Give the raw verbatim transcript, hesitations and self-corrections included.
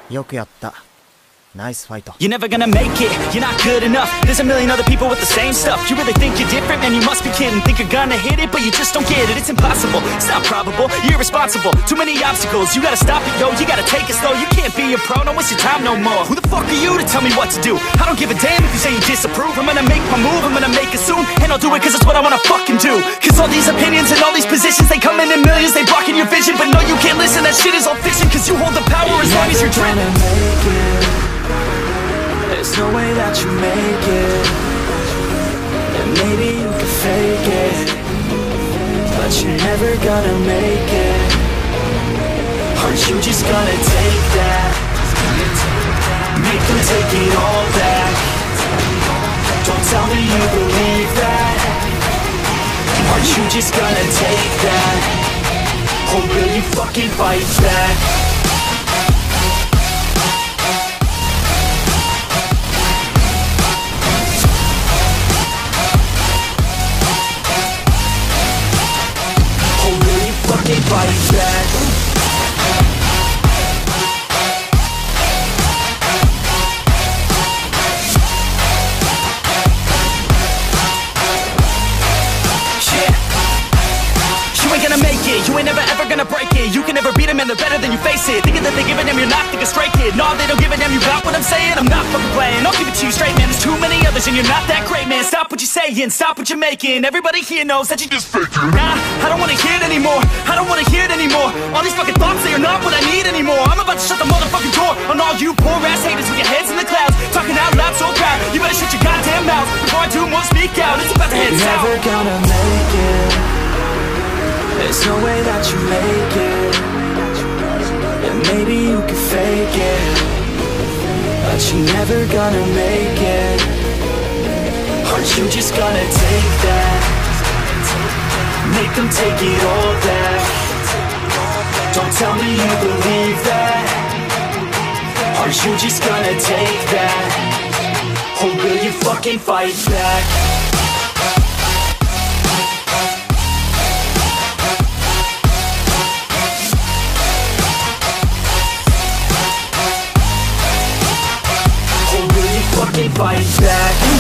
よくやった。Nice fight. You're never gonna make it, you're not good enough. There's a million other people with the same stuff. You really think you're different? Man, you must be kidding. Think you're gonna hit it, but you just don't get it. It's impossible, it's not probable, you're irresponsible. Too many obstacles, you gotta stop it, yo. You gotta take it slow, you can't be a pro. Don't waste your time no more. Who the fuck are you to tell me what to do? I don't give a damn if you say you disapprove. I'm gonna make my move, I'm gonna make it soon. And I'll do it cause it's what I wanna fucking do. Cause all these opinions and all these positions, they come in in millions, they blocking your vision. But no, you can't listen, that shit is all fiction. Cause you hold the power as long as you're driven. There's no way that you make it. And maybe you can fake it, but you're never gonna make it. Aren't you just gonna take that? Make them take it all back. Don't tell me you believe that. Aren't you just gonna take that? Or will you fucking fight back? Fight back. You ain't gonna make it, you ain't never ever gonna break it. You can never beat them and they're better than you face it. Thinking that they give a damn, you're not thinking straight, kid. No, they don't give a damn, you got what I'm saying? I'm not fucking playing, I'll give it to you straight, man. There's too many others and you're not that great, man. Stop what you're saying, stop what you're making. Everybody here knows that you just faking. Nah, I don't wanna hear it anymore, I don't wanna hear it anymore. All these fucking thoughts, they are not what I need anymore. I'm about to shut the motherfucking door on all you poor ass haters with your heads in the clouds, talking out loud so proud. You better shut your goddamn mouth before I do more speak out. It's about to head south. You're never gonna make it. There's no way that you make it. And maybe you can fake it, but you're never gonna make it. Aren't you just gonna take that? Make them take it all back. Don't tell me you believe that. Aren't you just gonna take that? Or will you fucking fight back? Fight back.